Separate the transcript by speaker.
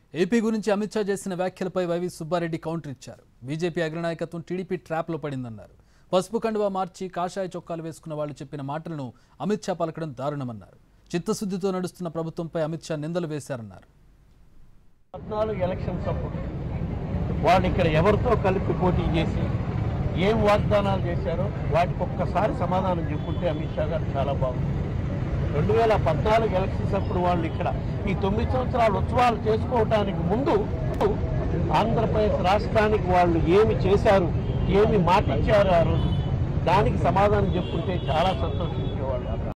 Speaker 1: AP గురించి అమిత్ షా చేసిన వ్యాఖ్యలపై వైవి సుబ్బారెడ్డి కౌంటర్ ఇచ్చారు. బీజేపీ అగ్రనాయకత్వం టీడీపీ ట్రాప్లో పడిందన్నారు. పసుపు కండువా మార్చి కాషాయ చొక్కాలు వేసుకున్న వాళ్ళు చెప్పిన మాటలను అమిత్ షా పలకడం దారుణమన్నారు. చిత్తశుద్ధితో నడుస్తున్న ప్రభుత్వంపై అమిత్ షా నిందలు వేశారన్నారు.
Speaker 2: 14 ఎలక్షన్స్ అప్పుడు వాళ్ళు ఇక్కడ ఎవరితో కలిపి పోటీ చేసి ఏం వాగ్దానాలు చేశారో వాటికి ఒక్కసారి సమాధానం చెప్పుకుంటే అమిత్ షా గారు చాలా బాగుంది. 2014 ఎలక్షన్స్ అప్పుడు వాళ్ళు ఇక్కడ ఈ 9 సంవత్సరాల ఉత్సవాలు చేసుకోవడానికి ముందు ఆంధ్రప్రదేశ్ రాష్ట్రానికి వాళ్ళు ఏమి చేశారు, ఏమి మాట ఇచ్చారు ఆ రోజు, దానికి సమాధానం చెప్పుకుంటే చాలా సంతోషం.